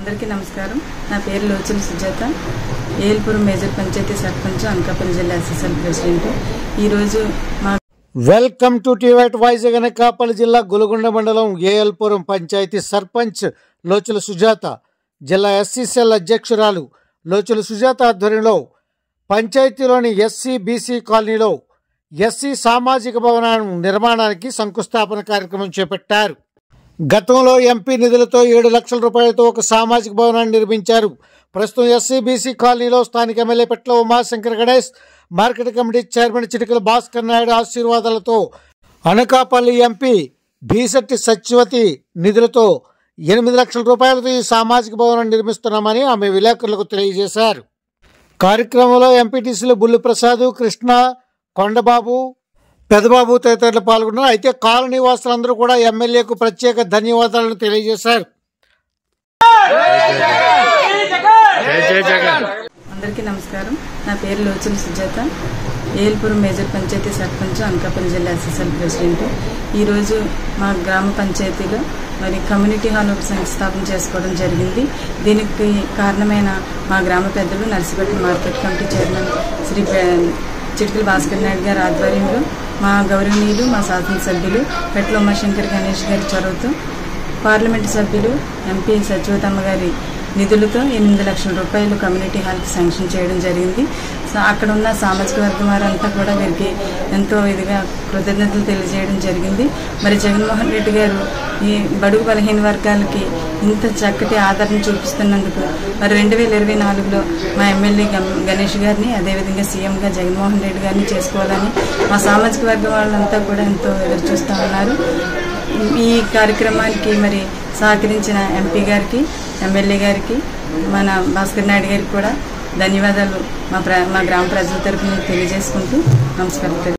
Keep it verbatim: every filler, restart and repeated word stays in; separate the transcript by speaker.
Speaker 1: అందరికీ నమస్కారం. నా పేరు లోచల సుజాత. ఏల్పురం మేజర్ పంచాయతీ సర్పంచ్, అనకాపల్లి జిల్లా ఎస్ఎస్ఎల్ ప్రెసిడెంట్. ఈరోజు మా
Speaker 2: వెల్కమ్ టు టీవైట్ వైజాగ్. అనకాపల్లి జిల్లా గులగొండ మండలం ఏఎల్పురం పంచాయతీ సర్పంచ్ లోచల సుజాత, జిల్లా ఎస్సీసీఎల్ అధ్యక్షురాలు లోచల సుజాత ఆధ్వర్యంలో పంచాయతీలోని ఎస్సీ బీసీ కాలనీలో ఎస్సీ సామాజిక భవనం నిర్మాణానికి శంకుస్థాపన కార్యక్రమం చేపట్టారు. గతంలో ఎంపీ నిధులతో ఏడు లక్షల రూపాయలతో ఒక సామాజిక భవనాన్ని నిర్మించారు. ప్రస్తుతం ఎస్సీ బీసీ కాలనీలో స్థానిక MLA Petla Umashankar Ganesh, market committee chairman Chitikala Bhaskar Naidu ఆశీర్వాదాలతో అనకాపల్లి ఎంపీ భీశెట్టి సత్యవతి నిధులతో ఎనిమిది లక్షల రూపాయలతో ఈ సామాజిక భవనం నిర్మిస్తున్నామని ఆమె విలేకరులకు తెలియజేశారు. కార్యక్రమంలో ఎంపీటీసీలు బుల్లు ప్రసాద్, కృష్ణ, కొండబాబు, పెదబాబు తదితరులు పాల్గొన్నారు. అయితే కాలనీ వాసులందరూ కూడా ఎమ్మెల్యేకు ప్రత్యేక ధన్యవాదాలను తెలియజేశారు.
Speaker 1: అందరికీ నమస్కారం. నా పేరు లోచల సుజాత. ఏల్పురం మేజర్ పంచాయతీ సర్పంచ్, అనకాపల్లి జిల్లా ఎస్ఎస్ఎల్ ప్రెసిడెంట్. ఈరోజు మా గ్రామ పంచాయతీలో మరి కమ్యూనిటీ హాల్ ఒకటి శంకుస్థాపన చేసుకోవడం జరిగింది. దీనికి కారణమైన మా గ్రామ పెద్దలు Narsipeta market committee chairman Shri Chitikala Bhaskar Naidu గారి ఆధ్వర్యంలో, మా గౌరవనీయులు మా శాసనసభ్యులు పెట్ల ఉమాశంకర్ గణేష్ గారి చొరవతో, పార్లమెంటు సభ్యులు ఎంపీ సత్యవతమ్మ గారి నిధులతో ఎనిమిది లక్షల రూపాయలు కమ్యూనిటీ హాల్కి శాంక్షన్ చేయడం జరిగింది. అక్కడ ఉన్న సామాజిక వర్గం వారంతా కూడా వీరికి ఎంతో ఇదిగా కృతజ్ఞతలు తెలియజేయడం జరిగింది. మరి జగన్మోహన్ రెడ్డి గారు ఈ బడుగు బలహీన వర్గాలకి ఇంత చక్కటి ఆదరణ చూపిస్తున్నందుకు మరి రెండు వేల ఇరవై నాలుగులో మా ఎమ్మెల్యే గణేష్ గారిని, అదేవిధంగా సీఎంగా జగన్మోహన్ రెడ్డి గారిని చేసుకోవాలని మా సామాజిక వర్గం వాళ్ళంతా కూడా ఎంతో ఎదురు చూస్తూ ఉన్నారు. ఈ కార్యక్రమానికి మరి సహకరించిన ఎంపీ గారికి, ఎమ్మెల్యే గారికి, మన భాస్కర్ నాయుడు గారికి కూడా ధన్యవాదాలు మా ప్ర మా గ్రామ ప్రజల తరఫున తెలియజేసుకుంటూ నమస్కారం.